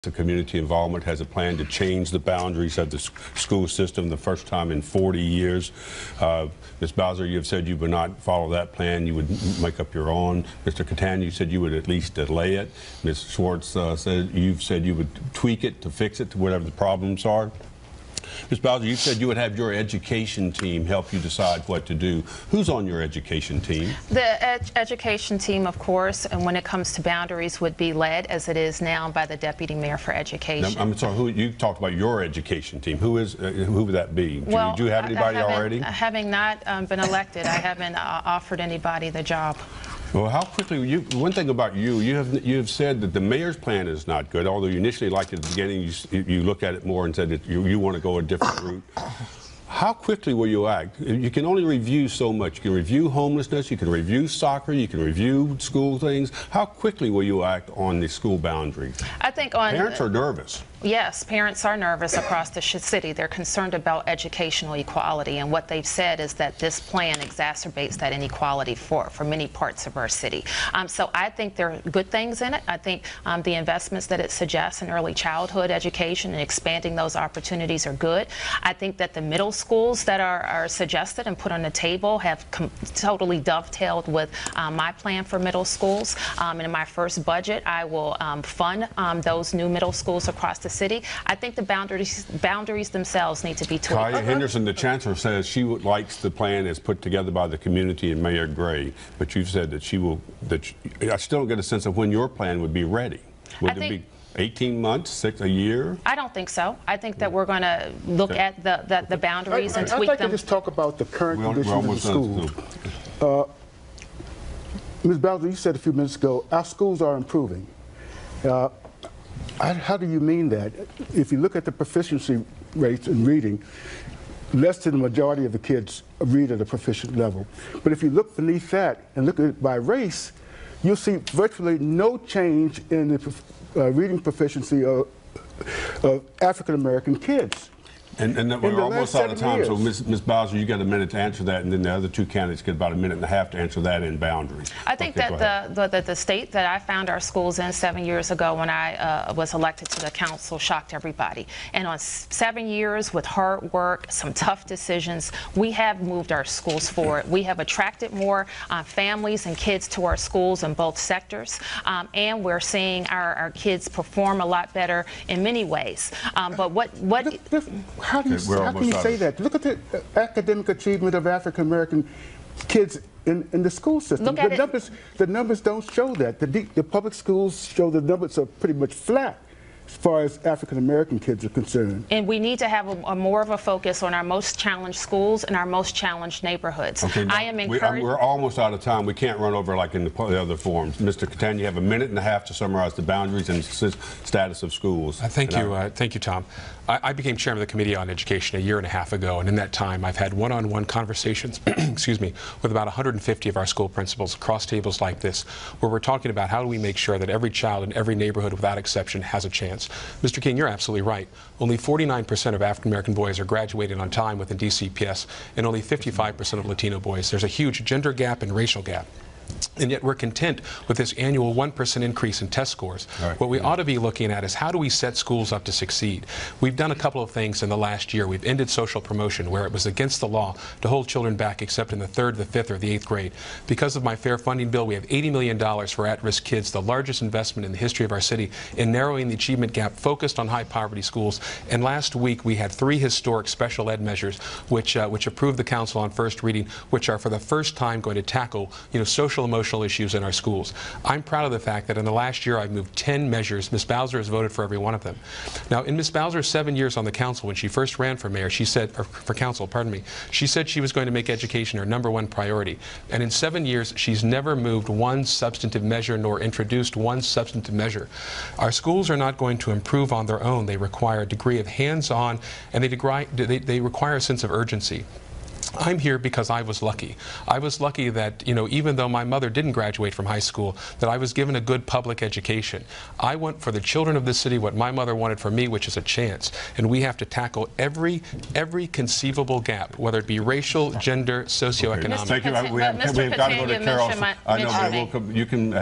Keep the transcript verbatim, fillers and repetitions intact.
The community involvement has a plan to change the boundaries of the school system the first time in forty years. Uh, Miz Bowser, you have said you would not follow that plan. You would make up your own. Mister Catania, you said you would at least delay it. Miz Schwartz uh, said you've said you would tweak it to fix it to whatever the problems are. Miz Bowser, you said you would have your education team help you decide what to do. Who's on your education team? The ed education team, of course, and when it comes to boundaries, would be led, as it is now, by the Deputy Mayor for Education. Now, I'm sorry, who, you talked about your education team. Who is? Uh, who would that be? Do, well, do you have anybody I, I already? Having not um, been elected, I haven't uh, offered anybody the job. Well, how quickly, you, one thing about you, you have you have said that the mayor's plan is not good, although you initially liked it at the beginning, you, you looked at it more and said that you, you want to go a different route. How quickly will you act? You can only review so much. You can review homelessness, you can review soccer, you can review school things. How quickly will you act on the school boundaries? I think on Parents are nervous. Yes, parents are nervous across the city. They're concerned about educational equality, and what they've said is that this plan exacerbates that inequality for, for many parts of our city. Um, so I think there are good things in it. I think um, the investments that it suggests in early childhood education and expanding those opportunities are good. I think that the middle schools that are, are suggested and put on the table have com totally dovetailed with um, my plan for middle schools. Um, and in my first budget, I will um, fund um, those new middle schools across the city. I think the boundaries boundaries themselves need to be tweaked. Kaya Henderson, the chancellor, says she likes the plan as put together by the community and Mayor Gray, but you've said that she will. That she, I still don't get a sense of when your plan would be ready. Would I it be eighteen months, six, a year? I don't think so. I think that we're going to look okay. at the, the, the boundaries I, I, and tweak I'd like them. to just talk about the current we're, conditions we're of the schools. Uh, Miz Bowser, you said a few minutes ago, our schools are improving. Uh, I, how do you mean that? If you look at the proficiency rates in reading, less than the majority of the kids read at a proficient level. But if you look beneath that and look at it by race, you'll see virtually no change in the uh, reading proficiency of, of African American kids. And, and we're almost out of time, years. so Miz Miz Bowser, you got a minute to answer that, and then the other two candidates get about a minute and a half to answer that in boundaries. I think okay, that the, the, the state that I found our schools in seven years ago when I uh, was elected to the council shocked everybody. And on seven years with hard work, some tough decisions, we have moved our schools forward. We have attracted more uh, families and kids to our schools in both sectors, um, and we're seeing our, our kids perform a lot better in many ways. Um, but what... what look, look, How, do you, okay, how can you say that? Look at the academic achievement of African American kids in, in the school system. Look at the it. numbers, the numbers don't show that. The, the public schools show the numbers are pretty much flat as far as African American kids are concerned. And we need to have a, a more of a focus on our most challenged schools and our most challenged neighborhoods. Okay, I am we, encouraged. We're almost out of time. We can't run over like in the, the other forums. Mister Catania, you have a minute and a half to summarize the boundaries and status of schools. Uh, thank and you, uh, thank you, Tom. I, I became chairman of the Committee on Education a year and a half ago, and in that time, I've had one-on-one conversations, excuse me, with about one hundred fifty of our school principals across tables like this, where we're talking about how do we make sure that every child in every neighborhood, without exception, has a chance. Mister King, you're absolutely right. Only forty-nine percent of African American boys are graduating on time within D C P S, and only fifty-five percent of Latino boys. There's a huge gender gap and racial gap. And yet we're content with this annual one percent increase in test scores. Right. What we ought to be looking at is how do we set schools up to succeed? We've done a couple of things in the last year. We've ended social promotion, where it was against the law to hold children back except in the third, the fifth, or the eighth grade. Because of my fair funding bill, we have eighty million dollars for at-risk kids, the largest investment in the history of our city in narrowing the achievement gap, focused on high-poverty schools. And last week, we had three historic special ed measures, which, uh, which approved the council on first reading, which are for the first time going to tackle, you know, social emotional issues in our schools. I'm proud of the fact that in the last year I've moved ten measures. Miz Bowser has voted for every one of them. Now, in Miz Bowser's seven years on the council, when she first ran for mayor, she said, or for council, pardon me, she said she was going to make education her number one priority. And in seven years, she's never moved one substantive measure nor introduced one substantive measure. Our schools are not going to improve on their own. They require a degree of hands-on, and they, they, they require a sense of urgency. I'm here because I was lucky. I was lucky that, you know, even though my mother didn't graduate from high school, that I was given a good public education. I want for the children of this city what my mother wanted for me, which is a chance. And we have to tackle every every conceivable gap, whether it be racial, gender, socioeconomic. Okay. Thank you. We have, we have got to go to Carol. I know, but we'll, you can.